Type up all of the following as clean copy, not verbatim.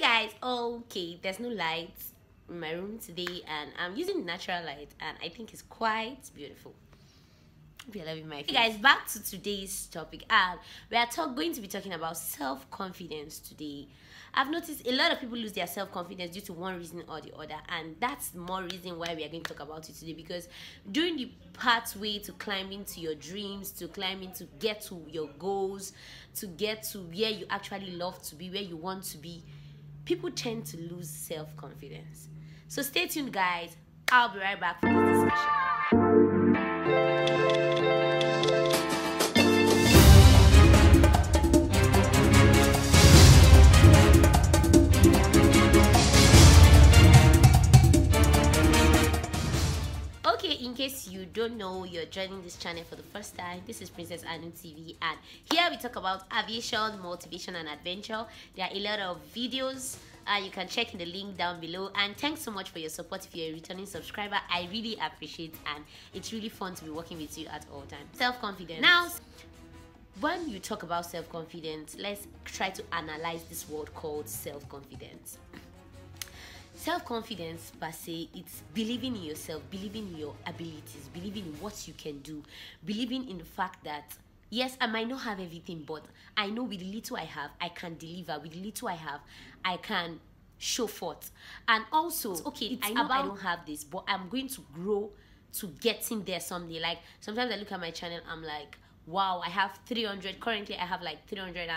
Guys, okay, there's no light in my room today and I'm using natural light and I think it's quite beautiful. Hope you're loving my face. Hey guys, back to today's topic, and we are going to be talking about self-confidence today. I've noticed a lot of people lose their self-confidence due to one reason or the other, and that's more reason why we are going to talk about it today, because during the pathway to climbing to your dreams, to climbing to get to your goals, to get to where you actually love to be, where you want to be, people tend to lose self-confidence. So stay tuned guys, I'll be right back for this discussion. In case you don't know, you're joining this channel for the first time, this is PrincessAnuTv, and here we talk about aviation, motivation and adventure. There are a lot of videos you can check in the link down below, and thanks so much for your support. If you're a returning subscriber, I really appreciate it, and it's really fun to be working with you at all times. Self-confidence. Now, when you talk about self-confidence, let's try to analyze this word called self-confidence. Self-confidence per se, it's believing in yourself, believing in your abilities, believing in what you can do, believing in the fact that yes, I might not have everything, but I know with the little I have, I can deliver. With the little I have, I can show forth. And also, okay, I know I don't have this, but I'm going to grow to getting there someday. Like sometimes I look at my channel, I'm like, wow, I have 300. Currently, I have like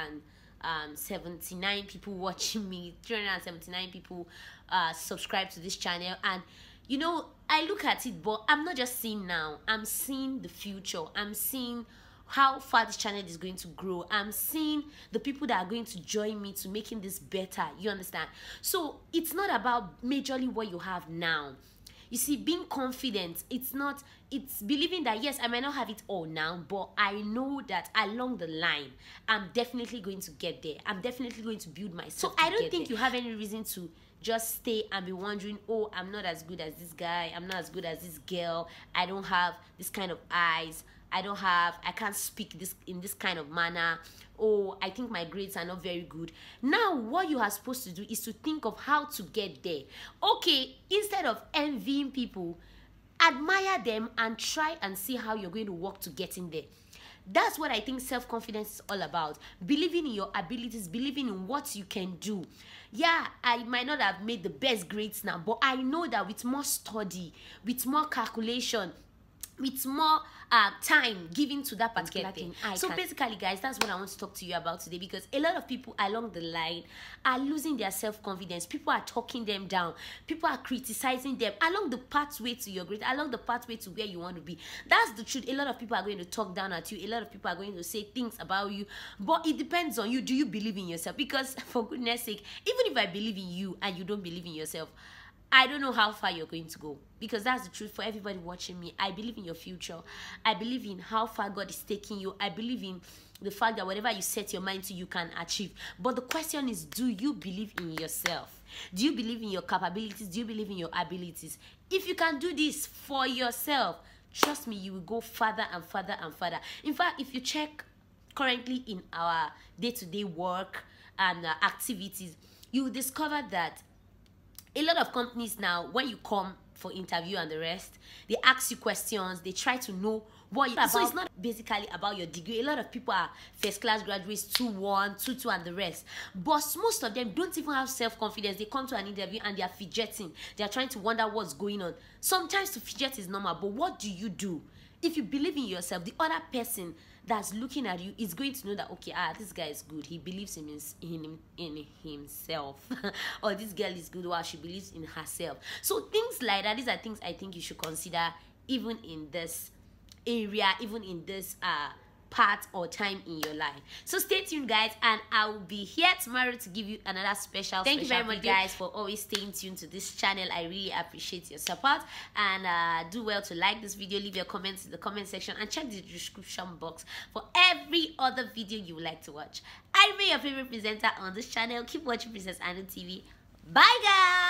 379 people watching me, 379 people subscribe to this channel, and you know, I look at it, but I'm not just seeing now, I'm seeing the future. I'm seeing how far this channel is going to grow. I'm seeing the people that are going to join me to making this better. You understand? So it's not about majorly what you have now. You see, being confident, it's believing that yes, I might not have it all now, but I know that along the line, I'm definitely going to get there. I'm definitely going to build myself. So I don't think you have any reason to just stay and be wondering, oh, I'm not as good as this guy, I'm not as good as this girl, I don't have this kind of eyes, I can't speak this in this kind of manner, oh, I think my grades are not very good. Now what you are supposed to do is to think of how to get there. Okay, instead of envying people, admire them and try and see how you're going to work to getting there. That's what I think self-confidence is all about. Believing in your abilities, believing in what you can do. Yeah, I might not have made the best grades now, but I know that with more study, with more calculation, with more time given to that particular thing. So basically guys, that's what I want to talk to you about today, because a lot of people along the line are losing their self-confidence. People are talking them down, people are criticizing them along the pathway to your grade, along the pathway to where you want to be. That's the truth. A lot of people are going to talk down at you, a lot of people are going to say things about you, but it depends on you. Do you believe in yourself? Because for goodness sake, even if I believe in you and you don't believe in yourself, I don't know how far you're going to go, because that's the truth for everybody watching me. I believe in your future. I believe in how far God is taking you. I believe in the fact that whatever you set your mind to, you can achieve. But the question is, do you believe in yourself? Do you believe in your capabilities? Do you believe in your abilities? If you can do this for yourself, trust me, you will go further and further and further. In fact, if you check currently in our day-to-day work and activities, you will discover that a lot of companies now, when you come for interview and the rest, they ask you questions, they try to know what you're about. So it's not basically about your degree. A lot of people are first class graduates, 2-1, 2-2 and the rest, but most of them don't even have self-confidence. They come to an interview and they are fidgeting, they are trying to wonder what's going on. Sometimes to fidget is normal, but what do you do? If you believe in yourself, the other person that's looking at you is going to know that, okay, this guy is good, he believes in himself or this girl is good, wow, she believes in herself. So things like that, these are things I think you should consider, even in this area, even in this part or time in your life. So stay tuned guys, and I'll be here tomorrow to give you another special thank you very much guys for always staying tuned to this channel. I really appreciate your support, and do well to like this video, leave your comments in the comment section, and check the description box for every other video you would like to watch. I remain your favorite presenter on this channel. Keep watching Princess Anu TV. Bye guys.